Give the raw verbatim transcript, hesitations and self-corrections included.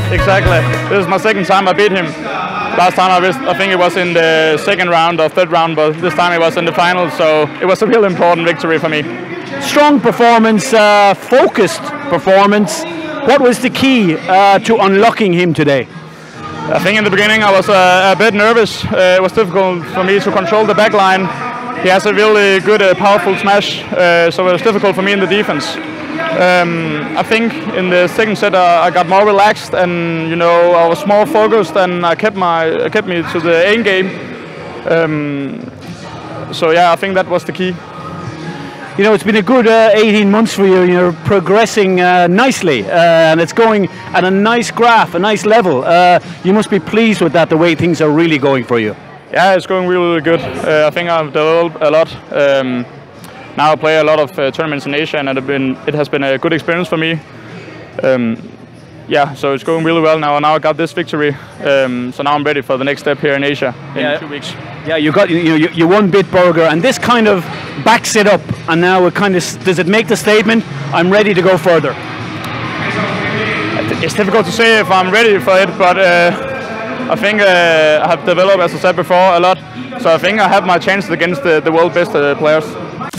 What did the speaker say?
exactly. This is my second time I beat him. Last time I, was, I think it was in the second round or third round, but this time it was in the final, so it was a real important victory for me. Strong performance, uh, focused performance. What was the key uh, to unlocking him today? I think in the beginning I was uh, a bit nervous. Uh, it was difficult for me to control the back line. He has a really good, uh, powerful smash, uh, so it was difficult for me in the defense. Um, I think in the second set uh, I got more relaxed, and you know I was more focused, and I kept my I kept me to the aim game. Um, so yeah, I think that was the key. You know, it's been a good uh, eighteen months for you. You're progressing uh, nicely, uh, and it's going at a nice graph, a nice level. Uh, you must be pleased with that, the way things are really going for you. Yeah, it's going really, really good. Uh, I think I've developed a lot. Um, now I play a lot of uh, tournaments in Asia, and it, been, it has been a good experience for me. Um, yeah, so it's going really well now. And now I got this victory, um, so now I'm ready for the next step here in Asia in yeah. two weeks. Yeah, you got you you, you won Bitburger, and this kind of backs it up. And now it kind of does it make the statement? I'm ready to go further. It's difficult to say if I'm ready for it, but uh, I think uh, I have developed, as I said before, a lot. So I think I have my chances against the, the world best uh, players.